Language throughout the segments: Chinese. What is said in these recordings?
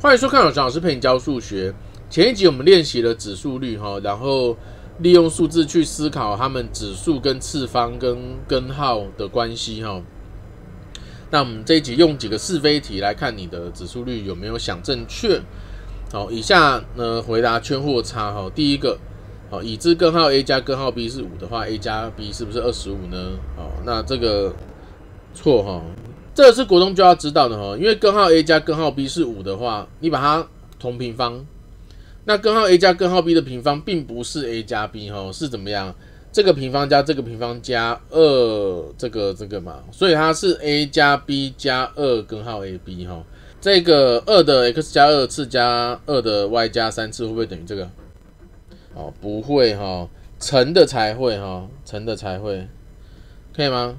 欢迎收看老师陪你教数学。前一集我们练习了指数律然后利用数字去思考它们指数跟次方跟根号的关系那我们这一集用几个是非题来看你的指数律有没有想正确。好，以下呢回答圈或差第一个，已知根号 a 加根号 b 是5的话 ，a 加 b 是不是25呢？那这个错这个是国中就要知道的因为根号 a 加根号 b 是5的话，你把它同平方，那根号 a 加根号 b 的平方并不是 a 加 b 是怎么样？这个平方加这个平方加2这个嘛，所以它是 a 加 b 加2根号 ab 这个2的 x 加2次加2的 y 加3次会不会等于这个？不会乘的才会乘的才会，可以吗？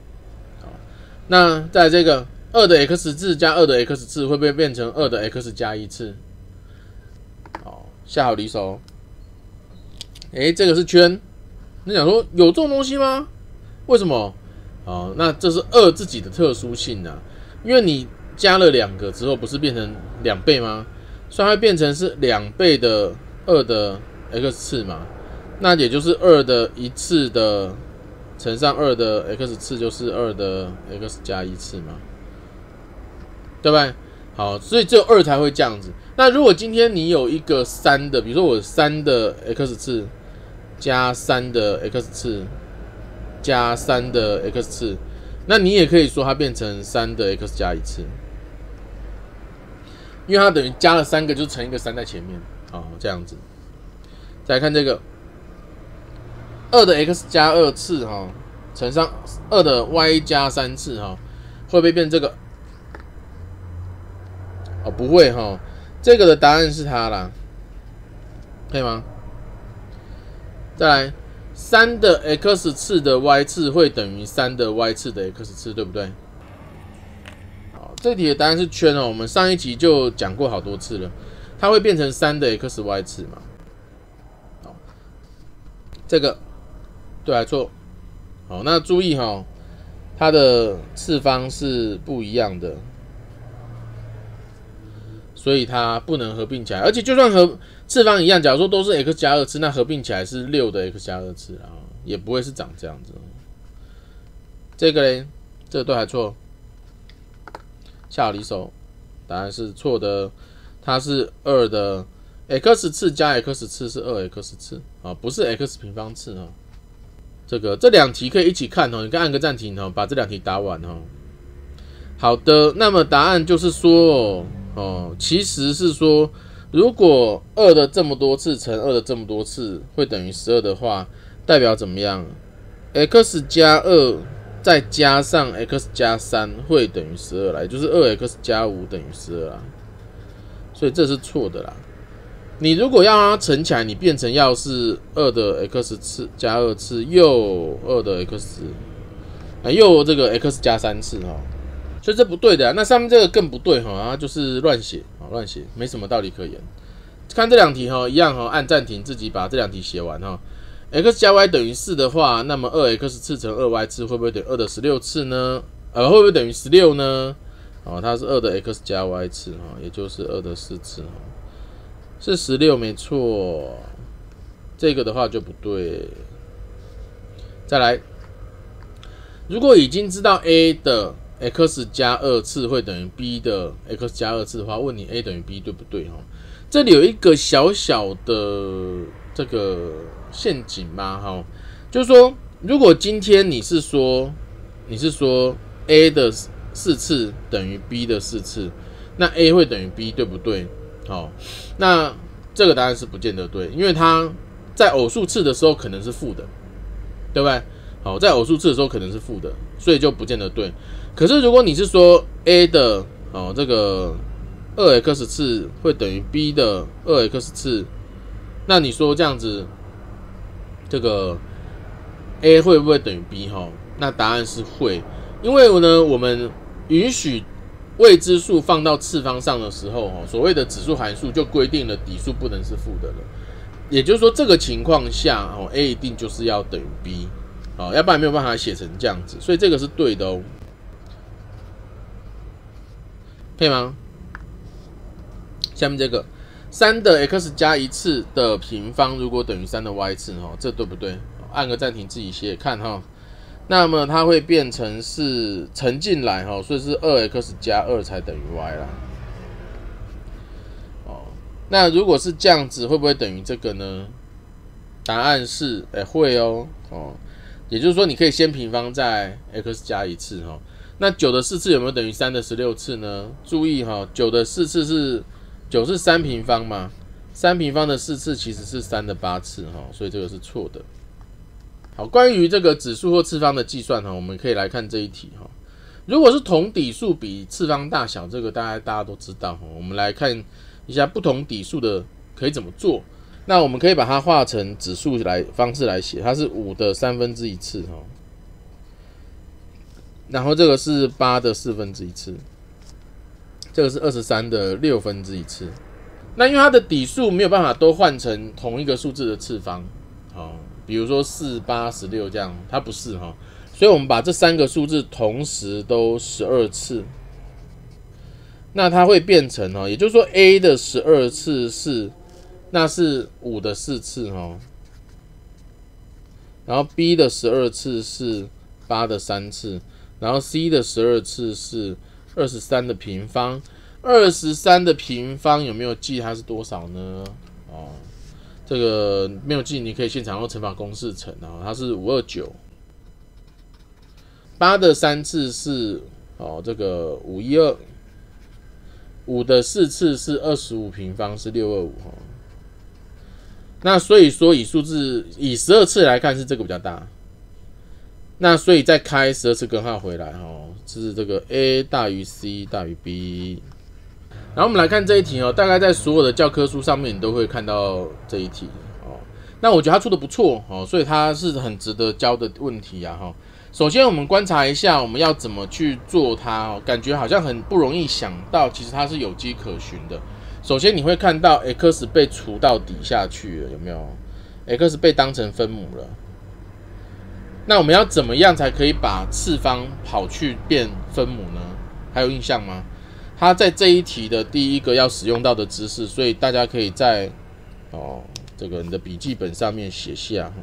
那在这个2的 x 次加2的 x 次会不会变成2的 x 加1次？下好离手。这个是圈。你想说有这种东西吗？为什么？那这是2自己的特殊性因为你加了2个之后，不是变成2倍吗？所以它会变成是2倍的2的 x 次嘛。那也就是2的1次的乘上2的 x 次就是2的 x 加1次嘛，对不对？好，所以只有2才会这样子。那如果今天你有一个3的，比如说我3的 x 次加3的 x 次加3的 x 次，那你也可以说它变成3的 x 加1次，因为它等于加了3个，就乘一个3在前面。这样子。再来看这个2的 x 加2次乘上2的 y 加3次会不会变这个？不会这个的答案是它啦，可以吗？再来3的 x 次的 y 次会等于3的 y 次的 x 次，对不对？这题的答案是圈我们上一集就讲过好多次了，它会变成3的 xy 次嘛。这个对还错？那注意它的次方是不一样的，所以它不能合并起来。而且就算次方一样，假如说都是 x 加2次，那合并起来是6的 x 加2次也不会是长这样子。这个嘞，这个对还错？下好离手，答案是错的，它是2的 x 次加 x 次是2x 次不是 x 平方次这两题可以一起看你可以按个暂停把这两题答完好的，那么答案就是说其实是说，如果2的这么多次乘2的这么多次会等于12的话，代表怎么样 ？x 加2再加上 x 加3会等于12啦，也就是 2x 加5等于12啦，所以这是错的啦。你如果要让它乘起来，你变成要是2的 x 次加2次又2的 x 又这个 x 加3次所以这不对的那上面这个更不对它就是乱写乱写，没什么道理可言。看这两题一样按暂停，自己把这两题写完x 加 y 等于4的话，那么 2x 次乘 2y 次会不会等于2的16次呢？会不会等于16呢？它是2的 x 加 y 次也就是2的4次是16没错。这个的话就不对。再来，如果已经知道 a 的 x 加2次会等于 b 的 x 加2次的话，问你 a 等于 b 对不对这里有一个小小的这个陷阱嘛就是说，如果今天你是说 a 的4次等于 b 的4次，那 a 会等于 b 对不对？那这个答案是不见得对，因为它在偶数次的时候可能是负的，对不对？在偶数次的时候可能是负的，所以就不见得对。可是如果你是说 a 的这个 2x 次会等于 b 的 2x 次，那你说这样子，这个 a 会不会等于 b 那答案是会，因为呢我们允许未知数放到次方上的时候所谓的指数函数就规定了底数不能是负的了。也就是说这个情况下a 一定就是要等于 b，要不然没有办法写成这样子，所以这个是对的可以吗？ 下面这个3的 x 加1次的平方如果等于3的 y 次，这对不对？按个暂停，自己写看哈。那么它会变成是乘进来哈，所以是 2x 加2才等于 y 啦。那如果是这样子，会不会等于这个呢？答案是会哦。也就是说，你可以先平方再 x 加1次哈。那9的4次有没有等于3的16次呢？注意哈，9的4次是9是3平方嘛，3平方的4次其实是3的8次哈，所以这个是错的。好，关于这个指数或次方的计算哈，我们可以来看这一题哈。如果是同底数比次方大小，这个大家都知道哈。我们来看一下不同底数的可以怎么做。那我们可以把它画成指数方式来写，它是5的1/3次哈，然后这个是8的1/4次，这个是23的1/6次。那因为它的底数没有办法都换成同一个数字的次方，比如说4、8、16这样，它不是哈，所以我们把这3个数字同时都12次，那它会变成也就是说 A 的12次那是5的4次然后 B 的12次是8的3次，然后 C 的12次是23的平方。23的平方有没有记它是多少呢？这个没有记，你可以现场用乘法公式乘它是529。8的3次是这个512， 5的4次是25平方是625。那所以说以12次来看是这个比较大，那所以再开12次根号回来是这个 A 大于 C 大于 B。 然后我们来看这一题大概在所有的教科书上面你都会看到这一题那我觉得他出的不错所以它是很值得教的问题首先我们观察一下我们要怎么去做它感觉好像很不容易想到，其实它是有迹可循的。首先你会看到 x 被除到底下去了，有没有 ？x 被当成分母了。那我们要怎么样才可以把次方跑去变分母呢？还有印象吗？它在这一题的第一个要使用到的知识，所以大家可以在这个你的笔记本上面写下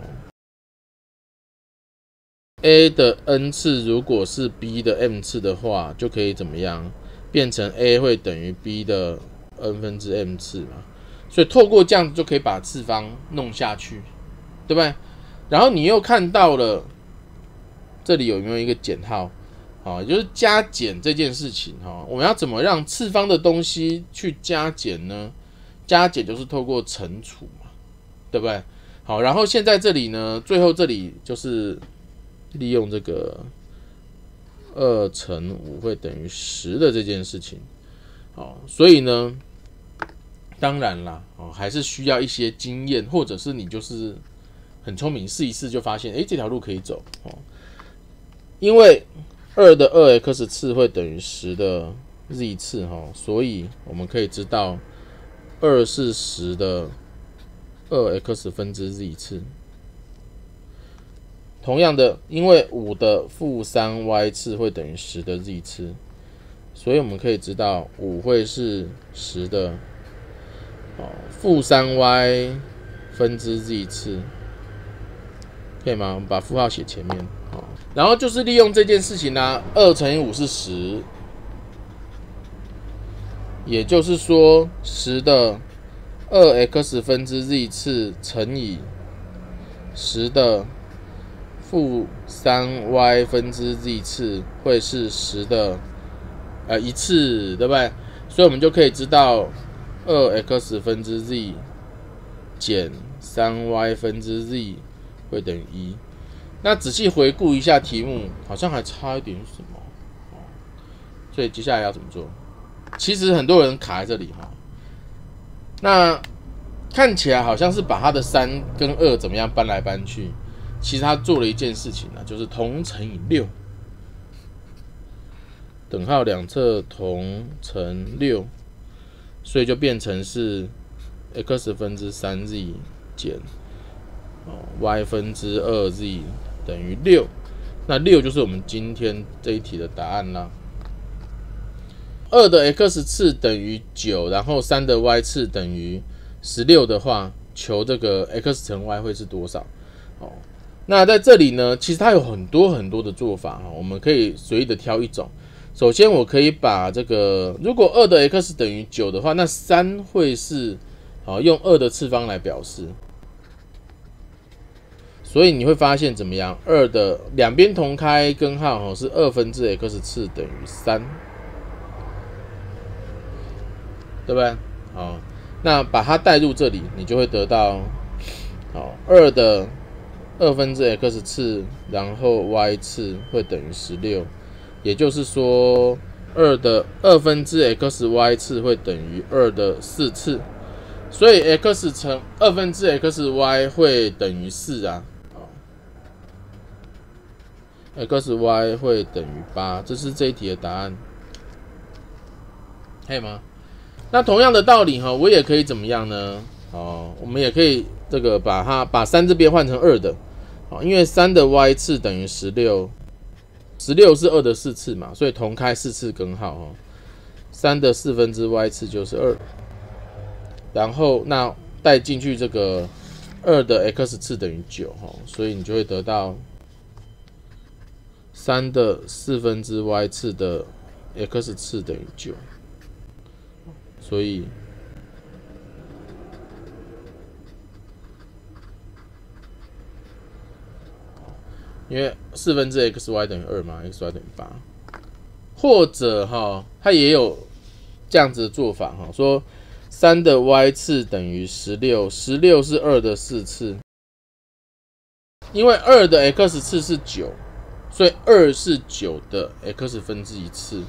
A 的 n 次如果是 B 的 m 次的话，就可以怎么样？变成 A 会等于 B 的 n/m 次嘛，所以透过这样子就可以把次方弄下去，对不对？然后你又看到了这里有没有一个减号？也就是加减这件事情我们要怎么让次方的东西去加减呢？加减就是透过乘除嘛，对不对？好，然后现在这里呢，最后这里就是利用这个2乘5会等于10的这件事情。所以呢，当然啦，还是需要一些经验，或者是你就是很聪明，试一试就发现，这条路可以走。因为2的 2x 次会等于10的 z 次，所以我们可以知道2是10的 2x 分之 z 次。同样的，因为5的负 3y 次会等于10的 z 次，所以我们可以知道5会是10的负 3y 分之 z 次，可以吗？我们把负号写前面。然后就是利用这件事情2乘以5是10，也就是说10的 2x 分之 z 次乘以10的负 3y 分之 z 次会是10的1次，对不对？所以我们就可以知道 2x 分之 z 减 3y 分之 z 会等于1。那仔细回顾一下题目，好像还差一点什么所以接下来要怎么做？其实很多人卡在这里那看起来好像是把它的3跟2怎么样搬来搬去，其实他做了一件事情就是同乘以6，等号两侧同乘6，所以就变成是 x 分之 3z 减y 分之 2z 等于6。那6就是我们今天这一题的答案啦。 2的 x 次等于9，然后3的 y 次等于16的话，求这个 x 乘 y 会是多少？哦，那在这里呢，其实它有很多很多的做法，我们可以随意的挑一种。首先，我可以把这个，如果2的 x 等于9的话，那3会是用2的次方来表示。所以你会发现怎么样？2的两边同开根号是2分之 x 次等于3，对不对？好，那把它带入这里，你就会得到2的2分之 x 次，然后 y 次会等于16，也就是说2的2分之 xy 次会等于2的4次，所以 x 乘2分之 xy 会等于4啊。xy 会等于8，这是这一题的答案，可以吗？那同样的道理我也可以怎么样呢？我们也可以这个把3这边换成2的，因为3的 y 次等于16，16是2的4次嘛，所以同开4次根号3的4分之 y 次就是2，然后那带进去这个2的 x 次等于9，所以你就会得到3的4分之 y 次的 x 次等于9，所以因为4分之 xy 等于2嘛 ，xy 等于8，或者它也有这样子的做法说3的 y 次等于16，16是2的4次，因为2的 x 次是9。所以2是9的 x 分之1次，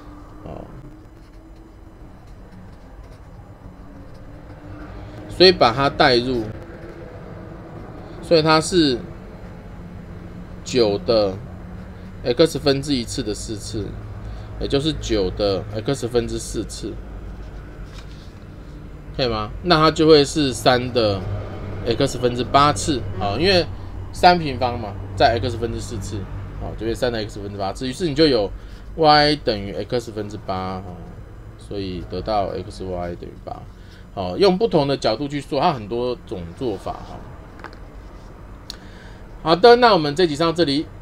所以把它带入，所以它是9的 x 分之1次的4次，也就是9的 x 分之4次，可以吗？那它就会是3的 x 分之8次，因为3平方嘛，在 x 分之4次。就会3的 x 分之8次，于是你就有 y 等于 x 分之8，所以得到 xy 等于8。用不同的角度去说，它很多种做法。好的，那我们这集上到这里。